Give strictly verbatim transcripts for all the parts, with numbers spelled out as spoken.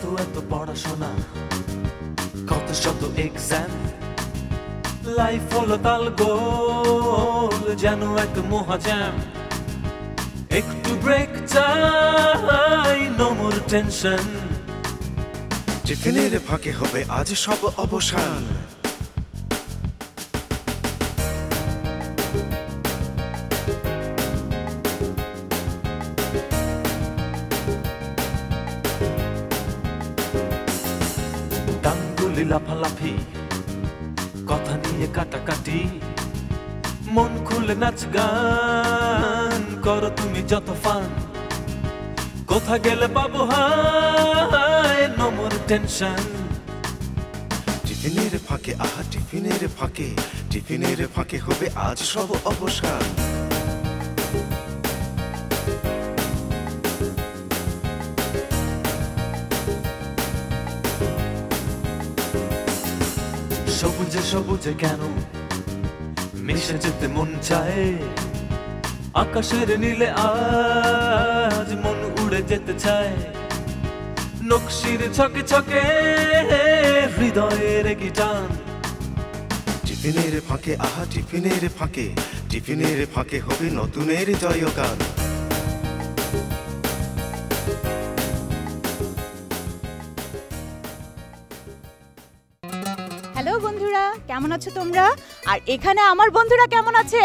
এত পড়াশোনা কত শত এক্সাম লাইফ হলো তাল গোল যেন এক মহাজাম একটু ব্রেক চাই নো মোর টেনশন টিফিনের ফাঁকে হবে আজ সব অবসান গাঙ্গুলি লাফালাফি কথা নিয়ে কাটাকাটি মন খুলে নাচ গান করো তুমি যত ফান কোথা গেলে পাবো হায় নো মোর টেনশন টিফিনের ফাঁকে আহা টিফিনের ফাঁকে টিফিনের ফাঁকে হবে আজ সব অবসান সবুজে সবুজে কেন মিশে যেতে মন চায় আকাশের নীলে আজ মন উড়ে যেতে চায় নকশির ছকে ছকে হৃদয়ের গিটান টিফিনের ফাঁকে আহা টিফিনের ফাঁকে টিফিনের ফাঁকে হবে নতুনের জয়গান হ্যালো বন্ধুরা, কেমন আছো তোমরা? আর এখানে আমার বন্ধুরা কেমন আছে?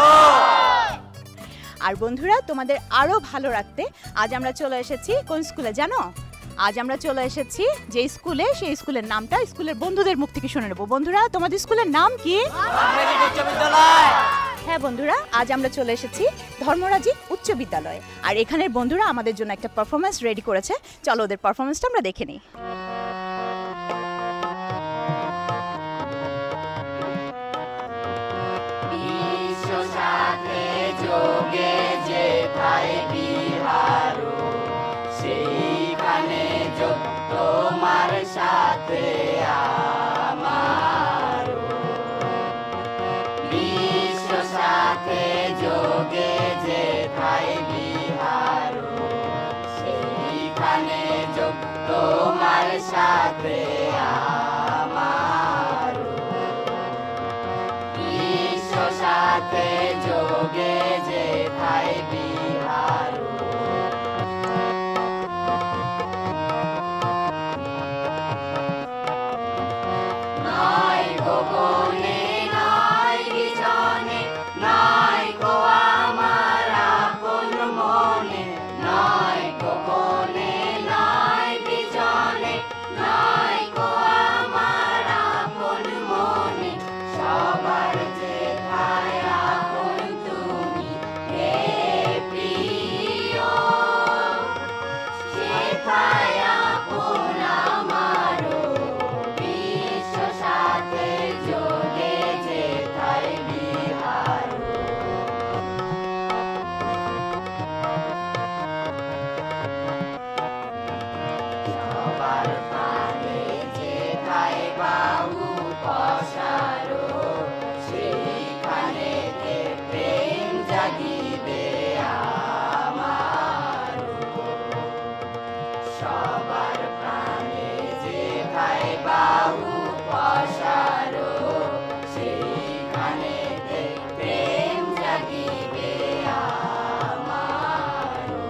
আর বন্ধুরা, তোমাদের আরো ভালো রাখতে আজ আমরা চলে এসেছি কোন স্কুলে জানো? আজ আমরা চলে এসেছি যে স্কুলে, সেই স্কুলের নামটা স্কুলের বন্ধুদের মুখ থেকে শুনে নেব। বন্ধুরা, তোমাদের স্কুলের নাম কি? হ্যাঁ বন্ধুরা, আজ আমরা চলে এসেছি ধর্মরাজি উচ্চ বিদ্যালয়ে। আর এখানের বন্ধুরা আমাদের জন্য একটা পারফরমেন্স রেডি করেছে। চলো ওদের পারফরমেন্সটা আমরা দেখে নিই। যোগে যেথায় বিহারো সেইখানে যোগ তোমার সাথে আমারো বিশ্ব সাথে যোগে যেথায় বিহারো সেইখানে যোগ তোমার সাথে আমারো বিশ্ব সাথে যোগে যেথায় বিহারো নয় গোপনে নয় বিজনে নয় গো আমার আপন মনে নয় গোপনে নয় বিজনে নয় গো আমার আপন মনে সবার যেথায় আপন তুমি হে প্রিয় যেথায় আপন আমারও বিশ্ব সাথে যোগে যেথায় বিহারো সবার প্রাণে যেথায় বাহু পসারো সেইখানেতে প্রেম জাগিবে আমারো সবার প্রাণে যেথায় বাহু পসারো সেইখানেতে প্রেম জাগিবে আমারো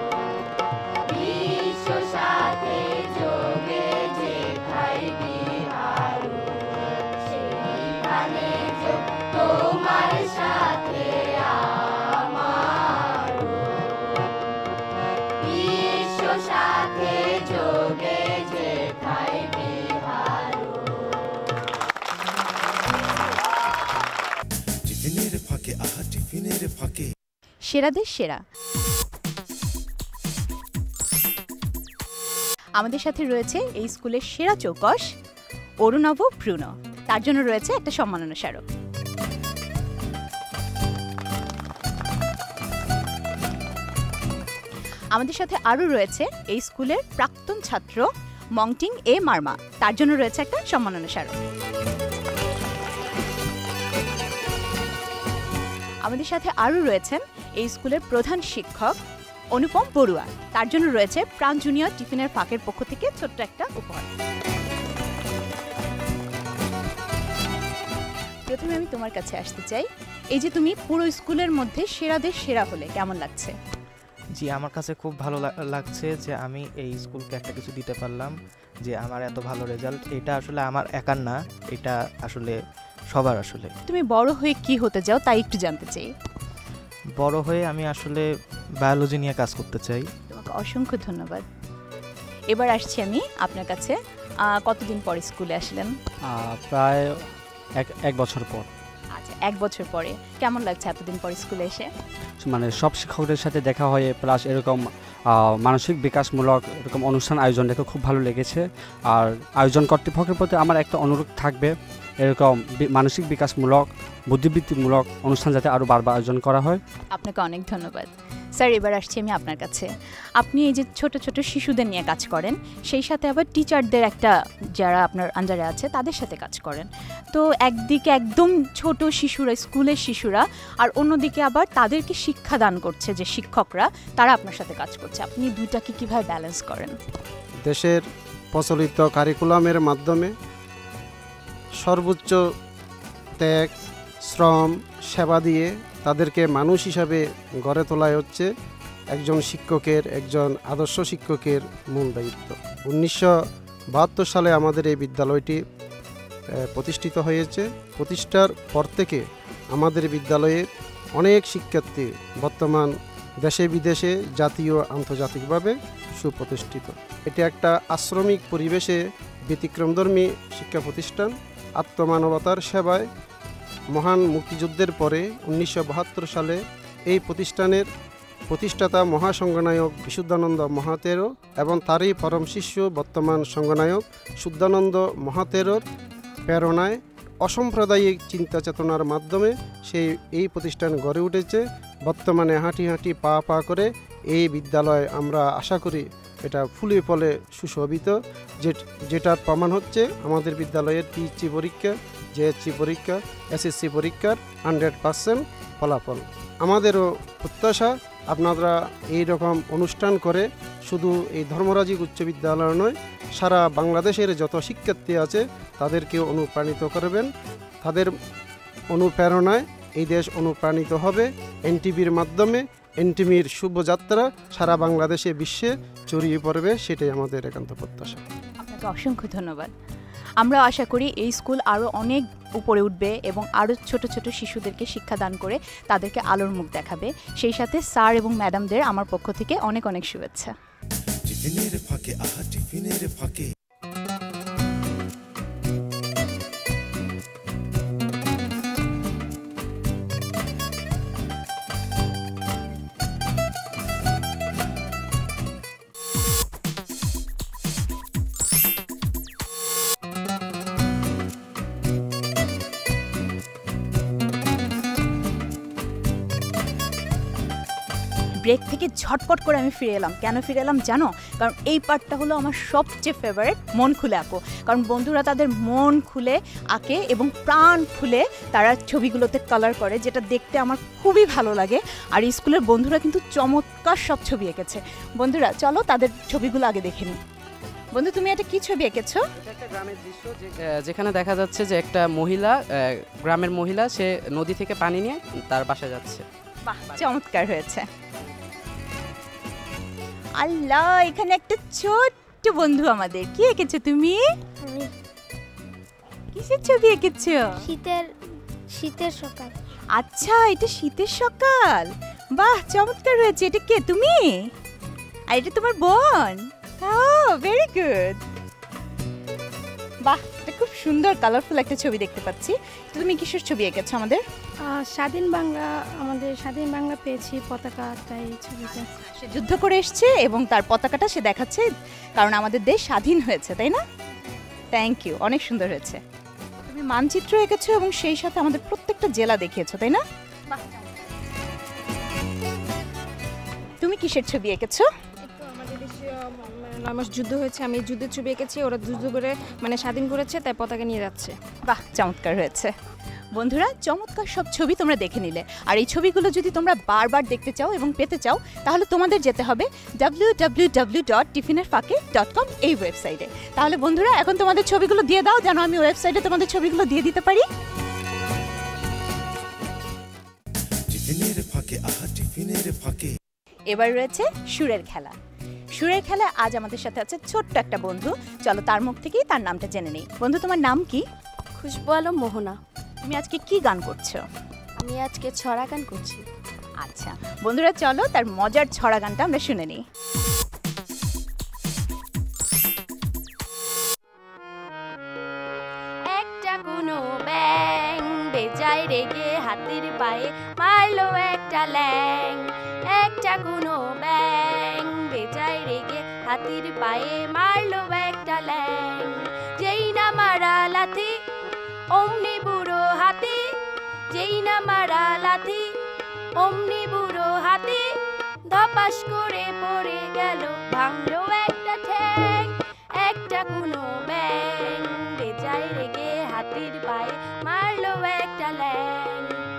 বিশ্ব সাথে যোগে যেথায় বিহারো সেইখানে যোগ তোমার সাথে আমারো বিশ্ব সাথে যোগে যেথায় বিহারো টিফিনের ফাঁকে আহা টিফিনের ফাঁকে সেরাদের সেরা। আমাদের সাথে রয়েছে এই স্কুলের সেরা চৌকস অরুণাভ ভ্রূণ। তার জন্য রয়েছে একটা সম্মাননা স্মারক। আমাদের সাথে আরও রয়েছে এই স্কুলের প্রাক্তন ছাত্র মংটিং এ মার্মা। তার জন্য রয়েছে একটা সম্মাননা স্মারক। আমাদের সাথে আরও রয়েছেন এই স্কুলের প্রধান শিক্ষক অনুপম বড়ুয়া। তার জন্য রয়েছে প্রাণ জুনিয়র টিফিনের ফাঁকের পক্ষ থেকে ছোট্ট একটা উপহার। প্রথমে আমি তোমার কাছে আসতে চাই, এই যে তুমি পুরো স্কুলের মধ্যে সেরাদের সেরা হলে কেমন লাগছে? জি, আমার কাছে খুব ভালো লাগছে যে আমি এই স্কুলকে একটা কিছু দিতে পারলাম, যে আমার এত ভালো রেজাল্ট। এটা আসলে আমার একার না, এটা আসলে সবার। আসলে তুমি বড় হয়ে কি হতে চাও তাই একটু জানতে চাই। বড় হয়ে আমি আসলে বায়োলজি নিয়ে কাজ করতে চাই। তোমাকে অসংখ্য ধন্যবাদ। এবার আসছি আমি আপনার কাছে, কতদিন পর স্কুলে আসলেন? প্রায় এক এক বছর পর। আচ্ছা, এক বছর পরে কেমন লাগছে এতদিন পর স্কুলে এসে? মানে সব শিক্ষকদের সাথে দেখা হয়ে, প্লাস এরকম মানসিক বিকাশমূলক এরকম অনুষ্ঠান আয়োজন দেখে খুব ভালো লেগেছে। আর আয়োজন কর্তৃপক্ষের প্রতি আমার একটা অনুরোধ থাকবে, এরকম মানসিক বিকাশমূলক বুদ্ধিবৃত্তিমূলক অনুষ্ঠান যাতে আরও বারবার আয়োজন করা হয়। আপনাকে অনেক ধন্যবাদ। স্যার, এবার আসছি আমি আপনার কাছে। আপনি এই যে ছোট ছোট শিশুদের নিয়ে কাজ করেন, সেই সাথে আবার টিচারদের একটা যারা আপনার আন্ডারে আছে তাদের সাথে কাজ করেন। তো একদিকে একদম ছোট শিশুরা, স্কুলের শিশুরা, আর অন্যদিকে আবার তাদেরকে শিক্ষাদান করছে যে শিক্ষকরা, তারা আপনার সাথে কাজ করছে। আপনি দুইটাকে কীভাবে ব্যালেন্স করেন? দেশের প্রচলিত কারিকুলামের মাধ্যমে সর্বোচ্চ ত্যাগ, শ্রম, সেবা দিয়ে তাদেরকে মানুষ হিসাবে গড়ে তোলাই হচ্ছে একজন শিক্ষকের, একজন আদর্শ শিক্ষকের মূল দায়িত্ব। উনিশশো বাহাত্তর সালে আমাদের এই বিদ্যালয়টি প্রতিষ্ঠিত হয়েছে। প্রতিষ্ঠার পর থেকে আমাদের বিদ্যালয়ে অনেক শিক্ষার্থী বর্তমান দেশে বিদেশে জাতীয় আন্তর্জাতিকভাবে সুপ্রতিষ্ঠিত। এটি একটা আশ্রমিক পরিবেশে ব্যতিক্রমধর্মী শিক্ষা প্রতিষ্ঠান। আত্মমানবতার সেবায় মহান মুক্তিযুদ্ধের পরে উনিশশো বাহাত্তর সালে এই প্রতিষ্ঠানের প্রতিষ্ঠাতা মহাসংঘনায়ক বিশুদ্ধানন্দ মহাতেরো এবং তারই পরম শিষ্য বর্তমান সংঘনায়ক শুদ্ধানন্দ মহাতেরোর প্রেরণায় অসাম্প্রদায়িক চিন্তা চেতনার মাধ্যমে সেই এই প্রতিষ্ঠান গড়ে উঠেছে। বর্তমানে হাঁটি হাঁটি পা পা করে এই বিদ্যালয় আমরা আশা করি এটা ফুলে ফলে সুশোভিত, যে যেটার প্রমাণ হচ্ছে আমাদের বিদ্যালয়ের পিএইচসি পরীক্ষা, জেএসসি পরীক্ষা, এসএসসি পরীক্ষার হান্ড্রেড পার্সেন্ট ফলাফল। আমাদেরও প্রত্যাশা আপনারা এই রকম অনুষ্ঠান করে শুধু এই ধর্মরাজিক উচ্চ বিদ্যালয় নয়, সারা বাংলাদেশের যত শিক্ষার্থী আছে তাদেরকে অনুপ্রাণিত করবেন। তাদের অনুপ্রেরণায় এই দেশ অনুপ্রাণিত হবে। এনটিভির মাধ্যমে এনটিভির শুভযাত্রা সারা বাংলাদেশে, বিশ্বে ছড়িয়ে পড়বে, সেটাই আমাদের একান্ত প্রত্যাশা। আপনাকে অসংখ্য ধন্যবাদ। আমরা আশা করি এই স্কুল আরও অনেক উপরে উঠবে এবং আরও ছোট ছোট শিশুদেরকে শিক্ষাদান করে তাদেরকে আলোর মুখ দেখাবে। সেই সাথে স্যার এবং ম্যাডামদের আমার পক্ষ থেকে অনেক অনেক শুভেচ্ছা। টিফিনের ফাঁকে, আহা টিফিনের ফাঁকে। ব্রেক থেকে ঝটপট করে আমি ফিরে এলাম। কেন ফিরে এলাম জানো? কারণ এই পার্টটা হলো আমার সবচেয়ে ফেভারিট, মন খুলে আঁকো। কারণ বন্ধুরা তাদের মন খুলে আঁকে এবং প্রাণ খুলে তারা ছবিগুলোতে কালার করে, যেটা দেখতে আমার খুবই ভালো লাগে। আর স্কুলের বন্ধুরা কিন্তু চমৎকার সব ছবি এঁকেছে। বন্ধুরা চলো তাদের ছবিগুলো আগে দেখে নিই। বন্ধু, তুমি এটা কি ছবি এঁকেছো? এটা একটা গ্রামের দৃশ্য, যেখানে দেখা যাচ্ছে যে একটা মহিলা, গ্রামের মহিলা, সে নদী থেকে পানি নিয়ে তার বাসায় যাচ্ছে। বাহ, চমৎকার হয়েছে। আল্লাহ, এখানে একটা ছোট্ট বন্ধু আমাদের। কি এঁকেছো তুমি? কিসের ছবি এঁকেছো? শীতের শীতের সকাল। আচ্ছা, এটা শীতের সকাল। বাহ, চমৎকার হয়েছে। এটা কে, তুমি? আর এটা তোমার বোন? Oh, very good. বাহ, এটা খুব সুন্দর কালারফুল একটা ছবি দেখতে পাচ্ছি। তুমি কিসের ছবি এঁকেছো আমাদের? স্বাধীন বাংলা, আমাদের স্বাধীন বাংলা পেয়েছি পতাকা, তাই ছবিটা। সে যুদ্ধ করে এসছে এবং তার পতাকাটা সে দেখাচ্ছে, কারণ আমাদের দেশ স্বাধীন হয়েছে, তাই না? থ্যাংক ইউ, অনেক সুন্দর হয়েছে। তুমি মানচিত্র এঁকেছো এবং সেই সাথে আমাদের প্রত্যেকটা জেলা দেখিয়েছো, তাই না? তুমি কিসের ছবি এঁকেছো? আমাদের দেশে নয় মাস যুদ্ধ হয়েছে, আমি যুদ্ধের ছবি এঁকেছি। ওরা যুদ্ধ করে মানে স্বাধীন করেছে, তাই পতাকা নিয়ে যাচ্ছে। বাহ, চমৎকার হয়েছে। বন্ধুরা, চমৎকার সব ছবি তোমরা দেখে নিলে, আর এই ছবিগুলো যদি তোমরা বারবার দেখতে চাও এবং পেতে চাও তাহলে তোমাদের যেতে হবে ডাব্লিউ ডাব্লিউ ডাব্লিউ ডট টিফিনের ফাঁকে ডট কম এই ওয়েবসাইটে। তাহলে বন্ধুরা, এখন তোমাদের ছবিগুলো দিয়ে দাও যেন আমি ওয়েবসাইটে তোমাদের ছবিগুলো দিয়ে দিতে পারি। টিফিনের ফাঁকে, আহা টিফিনের ফাঁকে। এবার রয়েছে সুরের খেলা। সুরের খেলায় আজ আমাদের সাথে আছে ছোট্ট একটা বন্ধু। চলো তার মুখ থেকেই তার নামটা জেনে নেই। বন্ধু, তোমার নাম কি? খুশবু আলম মোহনা। তুমি আজকে কি গান করছো? আমি আজকে ছড়া গান করছি। আচ্ছা বন্ধুরা, চলো তার মজার ছড়া গানটা আমরা শুনে নিই। একটা কোনো ব্যাং বেজায় রেগে হাতির পায়ে মারলো একটা ল্যাং। একটা কোনো ব্যাং বেজায় রেগে হাতির পায়ে মারলো একটা ল্যাং। যেই না মারা লাথি অমনি বুড়ো হাতি, যেই না মারা লাথি অমনি বুড়ো হাতি ধপাস করে পড়ে গেল, ভাঙলো একটা ঠ্যাং। একটা কোনো ব্যাং বেজায় রেগে হাতির পায়ে মারলো একটা ল্যাং।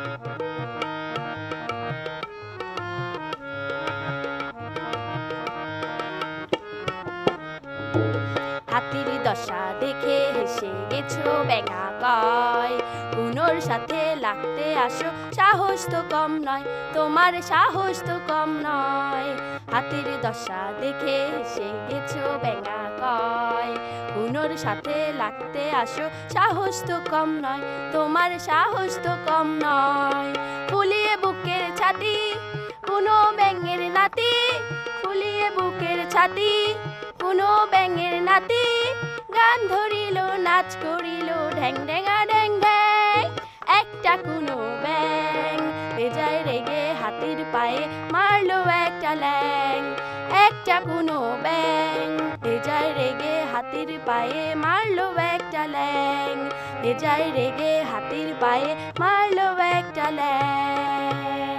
হাতির দশা দেখে হেসে গেছো ব্যাঙা কয়, কুনোর সাথে লাগতে আসো সাহস তো কম নয়, তোমার সাহস তো কম নয়। হাতির দশা দেখে হেসে গেছো ব্যাঙা কয়, কুনোর সাথে লাগতে আসো সাহস তো কম নয়, তোমার সাহস তো কম নয়। ফুলিয়ে বুকের ছাতি কোনো ব্যাঙের নাতি, ফুলিয়ে বুকের ছাতি কোনো ব্যাঙের নাতি গান ধরিল নাচ করিল ঢ্যাং ঢ্যাঙা ঢ্যাং ঢ্যাং। একটা কোনো ব্যাং বেজায় রেগে হাতির পায়ে মারলো একটা ল্যাং। একটা কোনো ব্যাং বেজায় রেগে হাতির পায়ে মারলো একটা ল্যাং। বেজায় রেগে হাতির পায়ে মারলো একটা ল্যাং।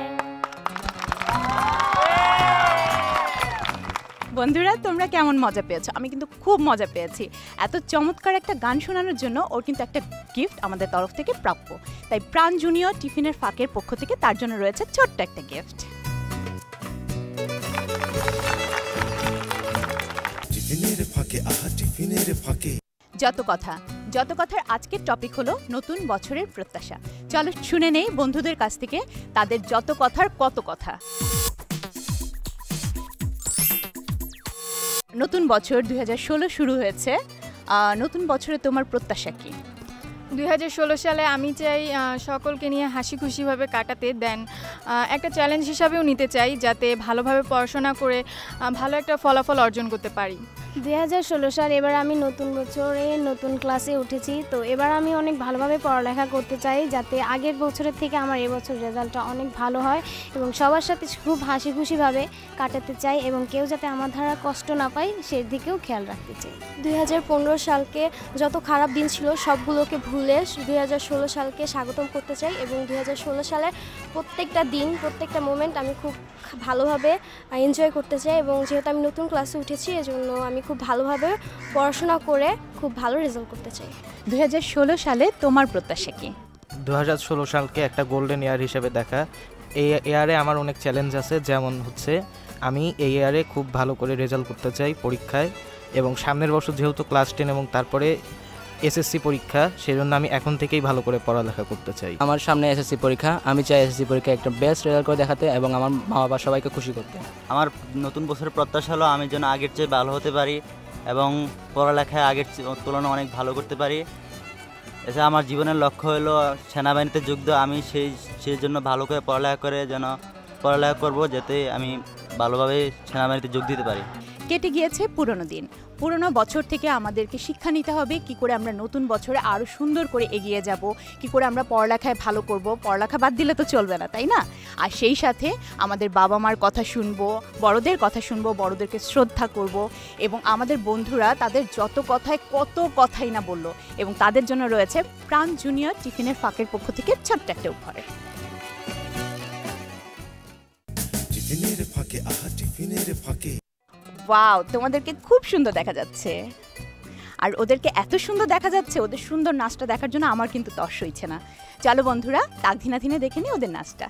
বন্ধুরা, তোমরা কেমন মজা পেয়েছো? আমি কিন্তু খুব মজা পেয়েছি। এত চমৎকার একটা গান শোনানোর জন্য ওর কিন্তু একটা গিফট আমাদের তরফ থেকে প্রাপ্য। তাই প্রাণ জুনিয়র টিফিনের ফাঁকের পক্ষ থেকে তার জন্য রয়েছে ছোট্ট একটা গিফট। টিফিনের ফাঁকে, আহা টিফিনের ফাঁকে। যত কথা যত কথার আজকের টপিক হলো নতুন বছরের প্রত্যাশা। চলো শুনে নেই বন্ধুদের কাছ থেকে তাদের যত কথার কত কথা। নতুন বছর দুই হাজার ষোলো শুরু হয়েছে। নতুন বছরে তোমার প্রত্যাশা কি? দুই হাজার ষোলো সালে আমি চাই সকলকে নিয়ে হাসি খুশিভাবে কাটাতে, দেন একটা চ্যালেঞ্জ হিসাবেও নিতে চাই যাতে ভালোভাবে পড়াশোনা করে ভালো একটা ফলাফল অর্জন করতে পারি। দুই হাজার ষোলো সাল এবার আমি নতুন বছরে নতুন ক্লাসে উঠেছি, তো এবার আমি অনেক ভালোভাবে পড়ালেখা করতে চাই যাতে আগের বছরের থেকে আমার এবছর রেজাল্টটা অনেক ভালো হয় এবং সবার সাথে খুব হাসি খুশিভাবে কাটাতে চাই এবং কেউ যাতে আমার দ্বারা কষ্ট না পায় সেদিকেও খেয়াল রাখতে চাই। দুই হাজার পনেরো সালকে যত খারাপ দিন ছিল সবগুলোকে ভুলে দুই হাজার ষোলো সালকে স্বাগতম করতে চাই এবং দুই হাজার ষোলো সালের প্রত্যেকটা দিন প্রত্যেকটা মোমেন্ট আমি খুব ভালোভাবে এনজয় করতে চাই এবং যেহেতু আমি নতুন ক্লাসে উঠেছি এজন্য আমি খুব ভালোভাবে পড়াশোনা করে খুব ভালো রেজাল্ট করতে চাই। দুই হাজার ষোলো সালে তোমার প্রত্যাশা কি? দু হাজার ষোলো সালকে একটা গোল্ডেন ইয়ার হিসেবে দেখা। এই ইয়ারে আমার অনেক চ্যালেঞ্জ আছে, যেমন হচ্ছে আমি এই ইয়ারে খুব ভালো করে রেজাল্ট করতে চাই পরীক্ষায়, এবং সামনের বছর যেহেতু ক্লাস টেন এবং তারপরে এসএসসি পরীক্ষা, সেজন্য আমি এখন থেকেই ভালো করে পড়ালেখা করতে চাই। আমার সামনে এসএসসি পরীক্ষা, আমি চাই এসএসসি পরীক্ষায় একটা বেস্ট রেজাল্ট করে দেখাতে এবং আমার মা বাবা সবাইকে খুশি করতে। আমার নতুন বছরের প্রত্যাশা হলো আমি যেন আগের চেয়ে ভালো হতে পারি এবং পড়ালেখায় আগের তুলনায় অনেক ভালো করতে পারি। এছাড়া আমার জীবনের লক্ষ্য হলো সেনাবাহিনীতে যোগ দেওয়া। আমি সেই সেই জন্য ভালো করে পড়ালেখা করে যেন পড়ালেখা করব যাতে আমি ভালোভাবে সেনাবাহিনীতে যোগ দিতে পারি। কেটে গিয়েছে পুরনো দিন। পুরনো বছর থেকে আমাদেরকে শিক্ষা নিতে হবে কি করে আমরা নতুন বছরে আরও সুন্দর করে এগিয়ে যাব, কি করে আমরা পড়ালেখায় ভালো করব। পড়ালেখা বাদ দিলে তো চলবে না, তাই না? আর সেই সাথে আমাদের বাবা মার কথা শুনবো, বড়দের কথা শুনবো, বড়দেরকে শ্রদ্ধা করব এবং আমাদের বন্ধুরা তাদের যত কথায় কত কথাই না বললো, এবং তাদের জন্য রয়েছে প্রাণ জুনিয়র টিফিনের ফাঁকের পক্ষ থেকে ছোট্ট একটা উপহার। টিফিনের ফাঁকে, আহা টিফিনের ফাঁকে। ওয়াও, তোমাদেরকে খুব সুন্দর দেখা যাচ্ছে। আর ওদেরকে এত সুন্দর দেখা যাচ্ছে, ওদের সুন্দর নাচটা দেখার জন্য আমার কিন্তু তর্স হইছে না। চলো বন্ধুরা, তাক ধিনা ধিনে দেখে নিই ওদের নাচটা।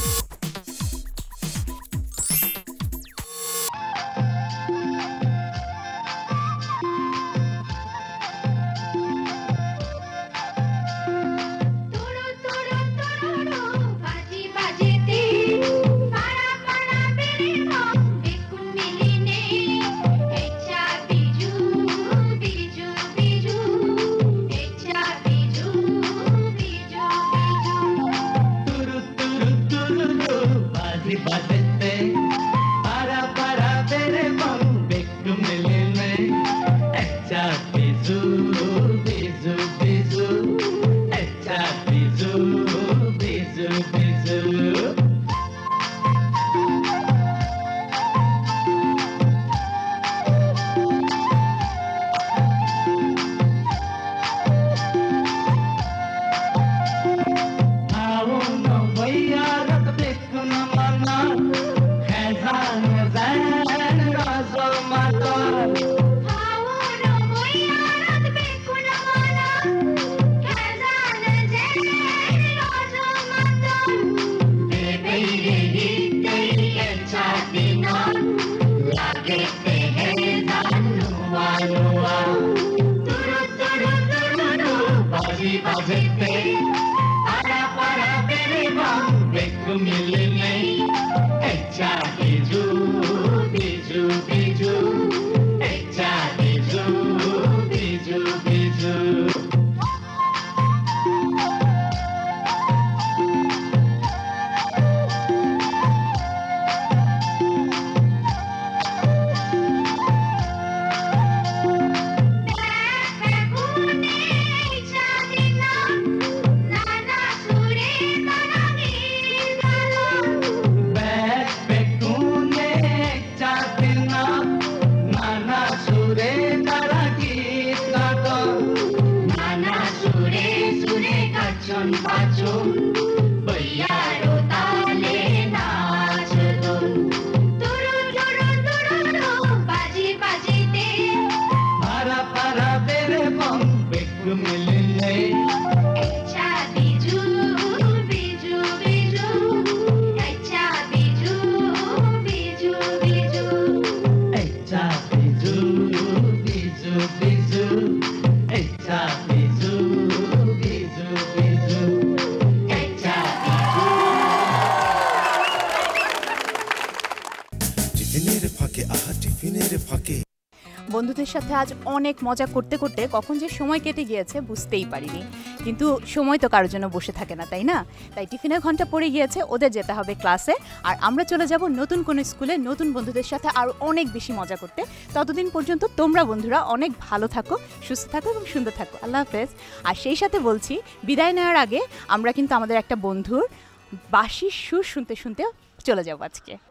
বন্ধুদের সাথে আজ অনেক মজা করতে করতে কখন যে সময় কেটে গিয়েছে বুঝতেই পারিনি, কিন্তু সময় তো কারোর জন্য বসে থাকে না, তাই না? তাই টিফিনের ঘন্টা পড়ে গিয়েছে, ওদের যেতে হবে ক্লাসে, আর আমরা চলে যাব নতুন কোনো স্কুলে নতুন বন্ধুদের সাথে আরও অনেক বেশি মজা করতে। ততদিন পর্যন্ত তোমরা বন্ধুরা অনেক ভালো থাকো, সুস্থ থাকো এবং সুন্দর থাকো। আল্লাহ হাফেজ। আর সেই সাথে বলছি, বিদায় নেওয়ার আগে আমরা কিন্তু আমাদের একটা বন্ধুর বাঁশির সুর শুনতে শুনতে চলে যাবো আজকে।